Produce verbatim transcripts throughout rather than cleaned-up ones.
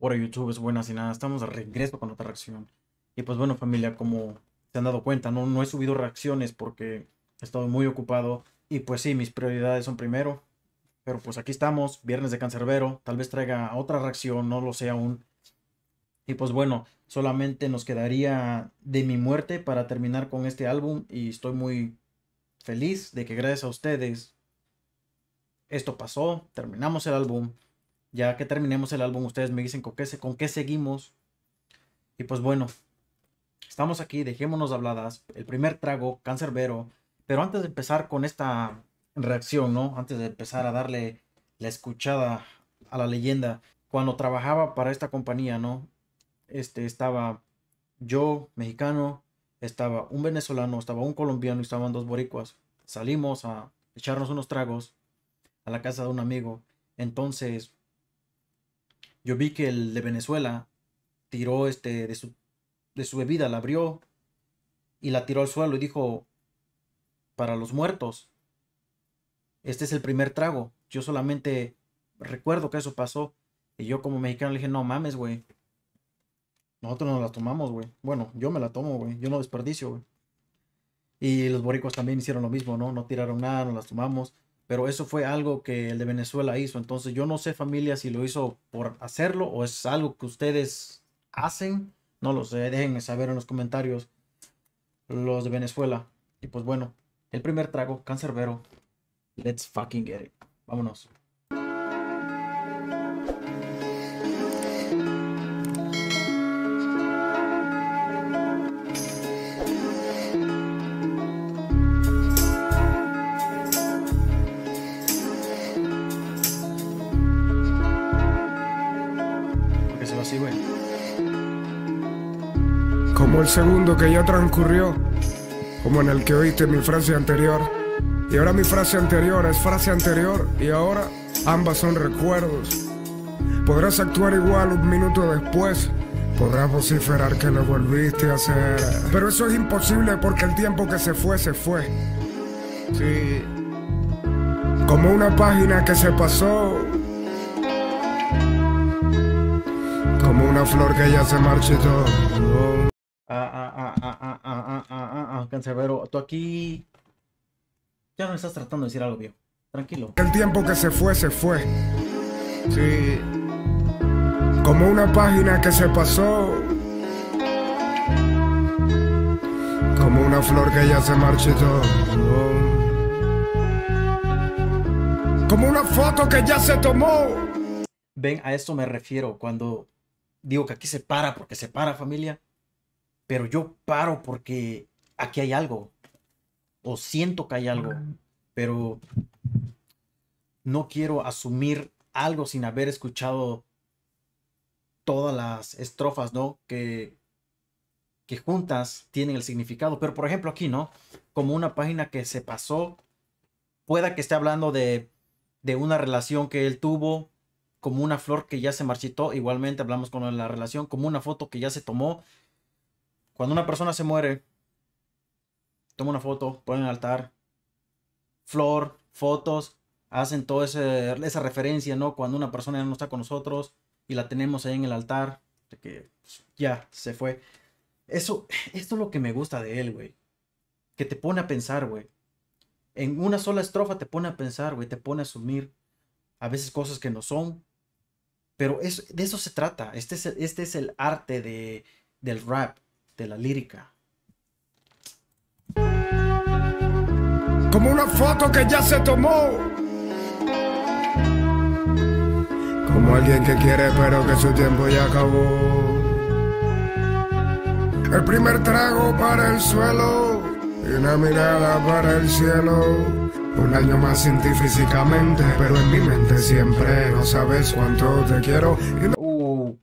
Hola YouTube, es buenas y nada, estamos de regreso con otra reacción. Y pues bueno familia, como se han dado cuenta, no, no he subido reacciones porque he estado muy ocupado. Y pues sí, mis prioridades son primero. Pero pues aquí estamos, viernes de Cancerbero, tal vez traiga otra reacción, no lo sé aún. Y pues bueno, solamente nos quedaría De Mi Muerte para terminar con este álbum. Y estoy muy feliz de que gracias a ustedes esto pasó, terminamos el álbum. Ya que terminemos el álbum, ustedes me dicen con qué, se- con qué seguimos. Y pues bueno, estamos aquí, dejémonos de habladas. El primer trago, Cancerbero. Pero antes de empezar con esta reacción, ¿no? Antes de empezar a darle la escuchada a la leyenda, cuando trabajaba para esta compañía, ¿no? Este, estaba yo, mexicano, estaba un venezolano, estaba un colombiano y estaban dos boricuas. Salimos a echarnos unos tragos a la casa de un amigo. Entonces, yo vi que el de Venezuela tiró este de su, de su bebida, la abrió y la tiró al suelo y dijo, para los muertos, este es el primer trago. Yo solamente recuerdo que eso pasó. Y yo como mexicano le dije, no mames, güey. Nosotros nos la tomamos, güey. Bueno, yo me la tomo, güey. Yo no desperdicio, güey. Y los boricos también hicieron lo mismo, ¿no? No tiraron nada, nos las tomamos. Pero eso fue algo que el de Venezuela hizo. Entonces yo no sé, familia, si lo hizo por hacerlo o es algo que ustedes hacen. No lo sé. Déjenme saber en los comentarios los de Venezuela. Y pues bueno, el primer trago, Cancerbero. Let's fucking get it. Vámonos. Porque se va así, güey. Como el segundo que ya transcurrió, como en el que oíste mi frase anterior. Y ahora mi frase anterior es frase anterior y ahora ambas son recuerdos. Podrás actuar igual un minuto después, podrás vociferar que lo volviste a hacer, pero eso es imposible porque el tiempo que se fue, se fue. Sí. Como una página que se pasó, como una flor que ya se marchitó. Ah, ah, ah, ah, ah, ah, ah, ah, ah, ah, Cancerbero, tú aquí ya no estás tratando de decir algo, viejo. Tranquilo. El tiempo que se fue, se fue. Sí. Como una página que se pasó, como una flor que ya se marchitó, como una foto que ya se tomó. Ven, a esto me refiero cuando digo que aquí se para porque se para, familia. Pero yo paro porque aquí hay algo. O siento que hay algo. Pero no quiero asumir algo sin haber escuchado todas las estrofas, ¿no? Que, que juntas tienen el significado. Pero por ejemplo aquí, ¿no? Como una página que se pasó. Pueda que esté hablando de, de una relación que él tuvo. Como una flor que ya se marchitó. Igualmente hablamos con la relación. Como una foto que ya se tomó. Cuando una persona se muere, toma una foto, pone en el altar. Flor, fotos, hacen toda esa referencia, ¿no? Cuando una persona ya no está con nosotros y la tenemos ahí en el altar, de que pues, ya se fue. Eso, esto es lo que me gusta de él, güey. Que te pone a pensar, güey. En una sola estrofa te pone a pensar, güey. Te pone a asumir a veces cosas que no son. Pero es, de eso se trata. Este es, el, este es el arte de, del rap, de la lírica. Como una foto que ya se tomó, como alguien que quiere pero que su tiempo ya acabó. El primer trago para el suelo y una mirada para el cielo. Un año más sin ti físicamente, pero en mi mente siempre. No sabes cuánto te quiero y no... Uh,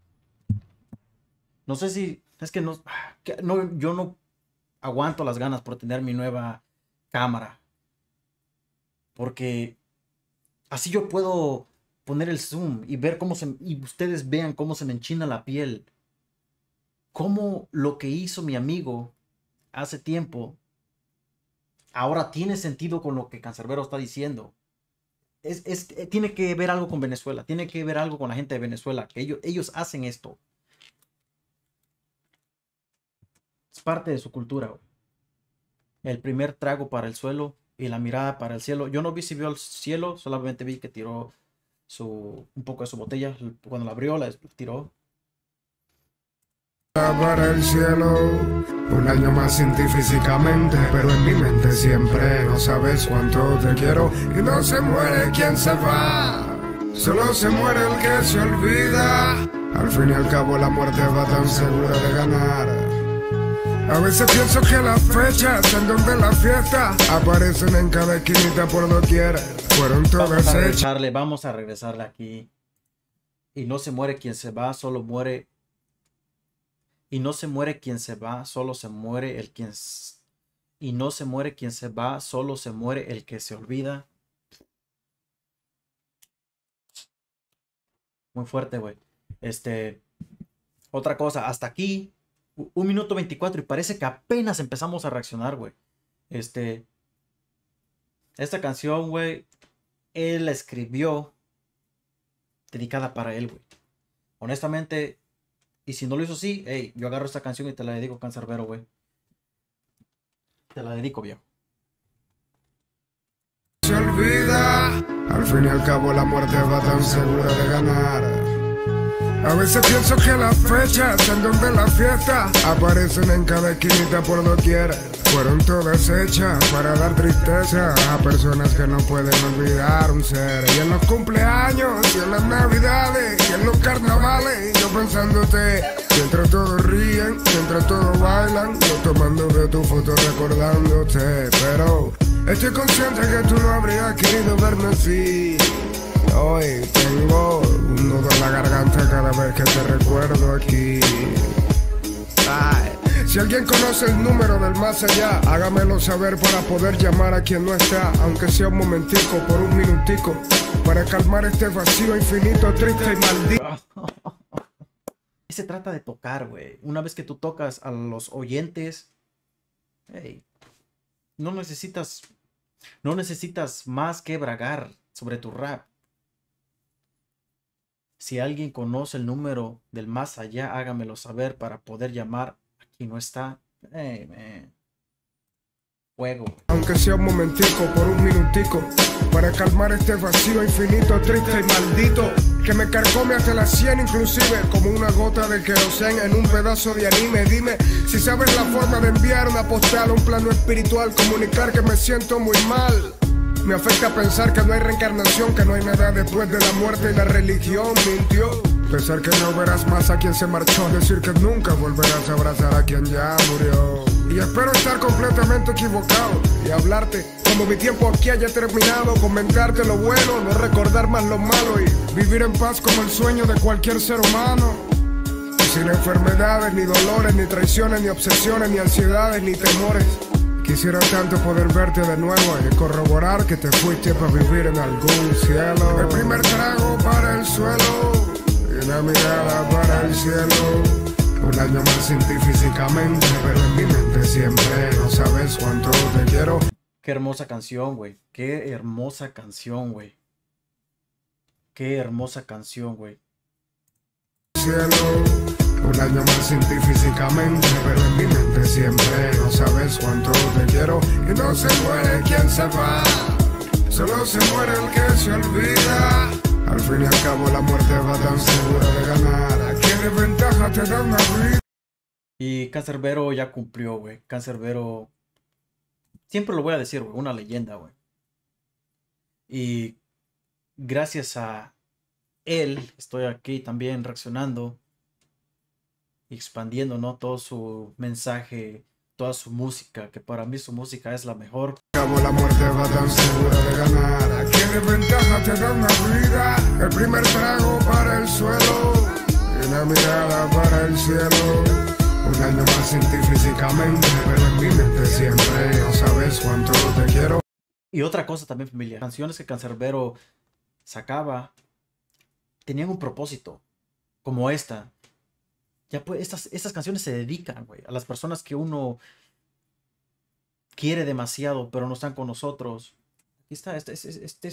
no sé si... Es que no, que no... Yo no aguanto las ganas por tener mi nueva cámara. Porque así yo puedo poner el zoom y ver cómo se... Y ustedes vean cómo se me enchina la piel. Cómo lo que hizo mi amigo hace tiempo ahora tiene sentido con lo que Cancerbero está diciendo. es, es, eh, tiene que ver algo con Venezuela, tiene que ver algo con la gente de Venezuela, que ellos, ellos hacen esto. Es parte de su cultura, güey. El primer trago para el suelo y la mirada para el cielo. Yo no vi si vio el cielo, solamente vi que tiró su, un poco de su botella. Cuando la abrió, la tiró. Para el cielo, un año más sin ti físicamente, pero en mi mente siempre. No sabes cuánto te quiero y no se muere quien se va, solo se muere el que se olvida. Al fin y al cabo la muerte va tan segura de ganar. A veces pienso que las fechas en donde la fiesta aparecen en cada esquinita por doquier. Fueron todas Vamos a hechas. regresarle, vamos a regresarle aquí. Y no se muere quien se va, solo muere. Y no se muere quien se va, solo se muere el quien... Y no se muere quien se va, solo se muere el que se olvida. Muy fuerte, güey. Este... Otra cosa, hasta aquí... Un minuto veinticuatro y parece que apenas empezamos a reaccionar, güey. Este... Esta canción, güey, él la escribió dedicada para él, güey. Honestamente, y si no lo hizo así, hey, yo agarro esta canción y te la dedico, Canserbero, güey. Te la dedico, viejo. Se olvida, al fin y al cabo la muerte va tan segura de ganar. A veces pienso que las fechas en donde la fiesta aparecen en cada esquinita por doquier. Fueron todas hechas para dar tristeza a personas que no pueden olvidar un ser. Y en los cumpleaños, y en las navidades, y en los carnavales, yo pensándote. Mientras todos ríen, mientras todos bailan, yo tomando de tu foto recordándote. Pero estoy consciente que tú no habrías querido verme así. Hoy tengo un nudo en la garganta cada vez que te recuerdo aquí. Ay. Si alguien conoce el número del más allá, hágamelo saber para poder llamar a quien no está, aunque sea un momentico, por un minutico, para calmar este vacío infinito, triste y maldito. Se trata de tocar, güey. Una vez que tú tocas a los oyentes, hey, no necesitas, no necesitas más que bragar sobre tu rap. Si alguien conoce el número del más allá, hágamelo saber para poder llamar. Aquí no está. Hey, man. Fuego. Aunque sea un momentico, por un minutico, para calmar este vacío infinito, triste y maldito, que me carcome hasta la sien, inclusive como una gota de querosén en un pedazo de anime. Dime si sabes la forma de enviar una postal a un plano espiritual, comunicar que me siento muy mal. Me afecta pensar que no hay reencarnación, que no hay nada después de la muerte y la religión mintió. Pensar que no verás más a quien se marchó, decir que nunca volverás a abrazar a quien ya murió. Y espero estar completamente equivocado y hablarte como mi tiempo aquí haya terminado, comentarte lo bueno, no recordar más lo malo y vivir en paz como el sueño de cualquier ser humano. Sin enfermedades, ni dolores, ni traiciones, ni obsesiones, ni ansiedades, ni temores. Quisiera tanto poder verte de nuevo y corroborar que te fuiste para vivir en algún cielo. El primer trago para el suelo y una mirada para el cielo. Un año más sin ti físicamente, pero en mi mente siempre. No sabes cuánto te quiero. Qué hermosa canción, güey. Qué hermosa canción, güey. Qué hermosa canción, güey. Cielo. Un año más sin ti físicamente, pero en mi mente siempre. No sabes cuánto te quiero y no se muere quien se va, solo se muere el que se olvida. Al fin y al cabo la muerte va tan segura de ganar. ¿Qué desventaja te da una vida? Y Canserbero ya cumplió, güey. Canserbero, siempre lo voy a decir, güey, una leyenda, güey. Y gracias a él estoy aquí también reaccionando, expandiendo, ¿no? Todo su mensaje, toda su música, que para mí su música es la mejor. Cabo la muerte va tan segura de ganar. ¿Qué desventaja te da una vida? El primer trago para el suelo y una mirada para el cielo. Un año más sin ti físicamente, pero en mi mente siempre. No sabes cuánto te quiero. Y otra cosa también, familia, canciones que Canserbero sacaba tenían un propósito, como esta. Ya pues, estas, estas canciones se dedican, güey, a las personas que uno quiere demasiado, pero no están con nosotros. Aquí está, este, este, este es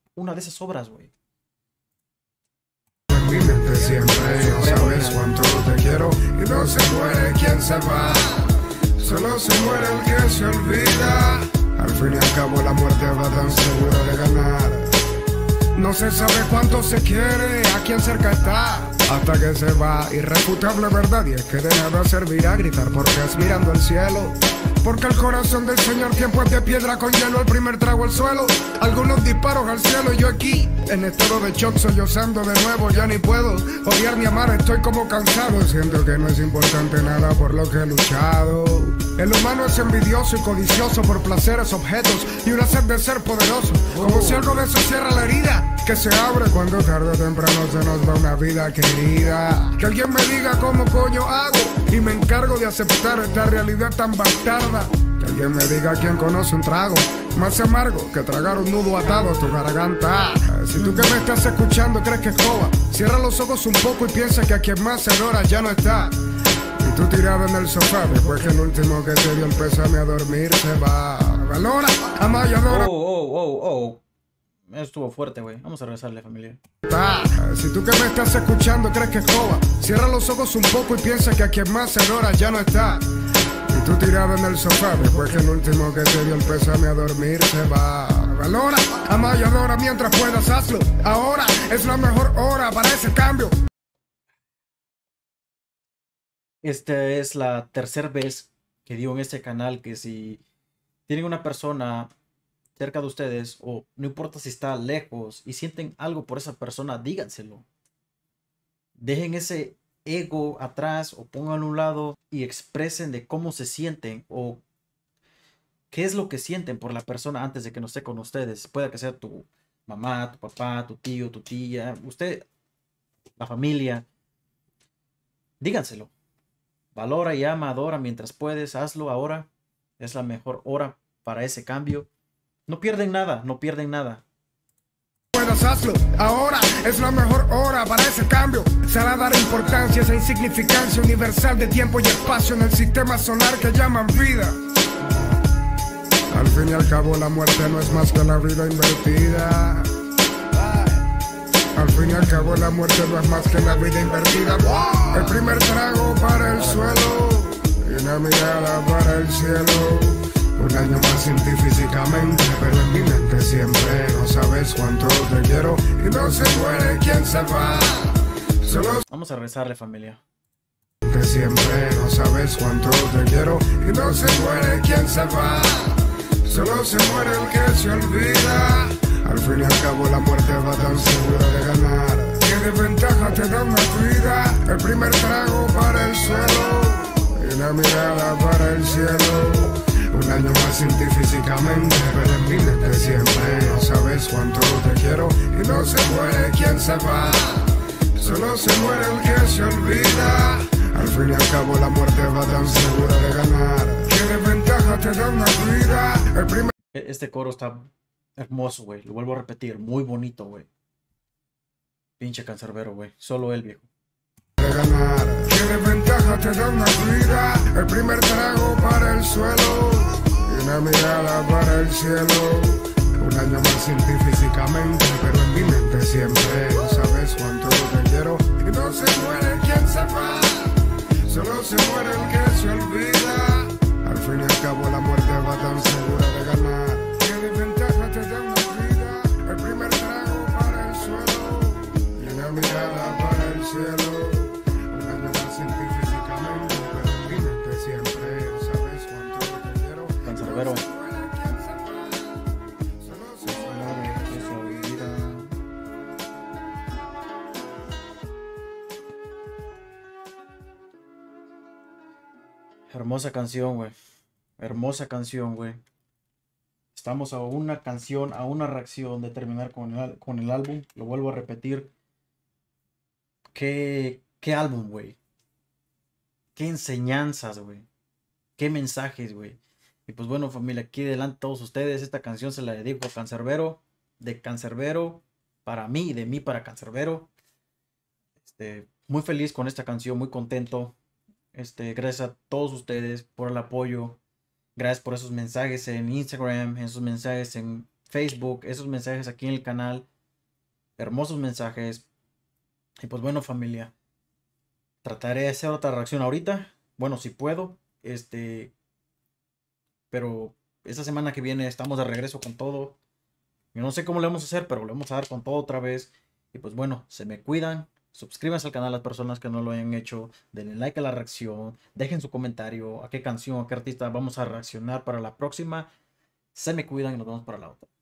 una de esas obras, güey. En mi mente siempre, no sabes cuánto te quiero y no se muere quien se va. Solo se muere el que se olvida. Al fin y al cabo la muerte va tan segura de ganar. No se sabe cuánto se quiere, a quién cerca está, hasta que se va. Irrefutable verdad, y es que de nada servirá gritar porque es mirando el cielo. Porque el corazón del Señor tiempo es de piedra con hielo, el primer trago al suelo, algunos disparos al cielo y yo aquí, en estado de shock sollozando de nuevo, ya ni puedo odiar ni amar, estoy como cansado, siento que no es importante nada por lo que he luchado. El humano es envidioso y codicioso por placeres, objetos y una sed de ser poderoso, como si algo de eso cierra la herida, que se abre cuando tarde o temprano se nos va una vida querida. Que alguien me diga cómo coño hago y me encargo de aceptar esta realidad tan bastarda. Que alguien me diga quién conoce un trago más amargo que tragar un nudo atado a tu garganta. Si tú que me estás escuchando crees que es joda, cierra los ojos un poco y piensa que a quien más adora ya no está. Y tú tirado en el sofá después que el último que te dio el pésame a dormir se va. Valora, ama y adora. Oh, oh, oh, oh. Estuvo fuerte, güey. Vamos a regresarle, familia. Ah, si tú que me estás escuchando crees que es joda, cierra los ojos un poco y piensa que a quien más adora ya no está. Y tú tirado en el sofá después que el último que te dio el pésame a dormir se va. Valora, ama y adora mientras puedas hazlo. Ahora es la mejor hora para ese cambio. Esta es la tercera vez que digo en este canal que si tienen una persona cerca de ustedes, o no importa si está lejos y sienten algo por esa persona, díganselo. Dejen ese ego atrás o pónganlo a un lado y expresen de cómo se sienten o qué es lo que sienten por la persona antes de que no esté con ustedes. Puede que sea tu mamá, tu papá, tu tío, tu tía, usted, la familia. Díganselo. Valora y ama, adora mientras puedes. Hazlo ahora. Es la mejor hora para ese cambio. No pierden nada, no pierden nada. Puedas hazlo, ahora es la mejor hora para ese cambio. Se hará dar importancia a esa insignificancia universal de tiempo y espacio en el sistema solar que llaman vida. Al fin y al cabo la muerte no es más que la vida invertida. Al fin y al cabo la muerte no es más que la vida invertida. El primer trago para el suelo y una mirada para el cielo. Un año más sin ti físicamente, pero en mi mente siempre. No sabes cuánto te quiero y no se muere quien se va. Solo Vamos a rezarle, familia. que siempre. No sabes cuánto te quiero y no se muere quien se va. Solo se muere el que se olvida. Al fin y al cabo la muerte va tan segura de ganar. ¿Qué desventaja te da una vida? El primer trago para el suelo y una mirada para el cielo. Un año más sin ti físicamente, pero en mi mente siempre. No sabes cuánto te quiero y no se muere quien se va. Solo se muere el que se olvida. Al fin y al cabo la muerte va tan segura de ganar. ¿Qué desventaja te da una vida? El primer Este coro está hermoso, güey. Lo vuelvo a repetir. Muy bonito, güey. Pinche cancerbero, güey. Solo él, viejo. de ganar. ¿Qué desventaja te da una vida? El primer trago para el suelo y una mirada para el cielo. Un año más sin ti físicamente, pero en mi mente siempre. No sabes cuánto te quiero y no se muere quien se va. Solo se muere el que se olvida. Al fin y al cabo la muerte va tan segura de ganar. ¿Qué desventaja te da una vida? El primer trago para el suelo y una mirada para el cielo. Un año más sin ti físicamente, pero en mi mente siempre. No sabes cuánto te quiero. Cancerbero. Hermosa canción, güey. Hermosa canción, güey. Estamos a una canción, a una reacción de terminar con el, con el álbum. Lo vuelvo a repetir. ¿Qué, qué álbum, güey? Qué enseñanzas, güey. Qué mensajes, güey. Y pues bueno, familia, aquí delante de todos ustedes, esta canción se la dedico a Cancerbero. De Cancerbero para mí y de mí para Cancerbero. Este, muy feliz con esta canción, muy contento. Este, gracias a todos ustedes por el apoyo. Gracias por esos mensajes en Instagram, esos mensajes en Facebook, esos mensajes aquí en el canal, hermosos mensajes. Y pues bueno, familia, trataré de hacer otra reacción ahorita, bueno, si puedo, este, pero esta semana que viene estamos de regreso con todo. Yo no sé cómo le vamos a hacer, pero le vamos a dar con todo otra vez. Y pues bueno, se me cuidan. Suscríbanse al canal las personas que no lo hayan hecho. Denle like a la reacción. Dejen su comentario. A qué canción, a qué artista vamos a reaccionar para la próxima. Se me cuidan y nos vemos para la otra.